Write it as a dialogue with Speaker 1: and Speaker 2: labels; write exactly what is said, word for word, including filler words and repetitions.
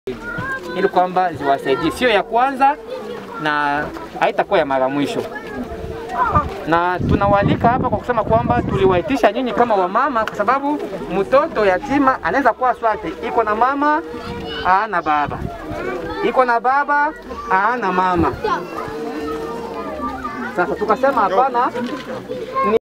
Speaker 1: ili kwamba ziwasaidie, sio ya kwanza na haitakuwa ya mara mwisho. Na tunawalika hapa kwa kusema kwamba tuliwaitisha nyinyi kama wamama, kwa sababu mtoto yatima anaweza kuwa swate iko na mama ana baba, iko na baba ana mama. Sasa tukasema hapana.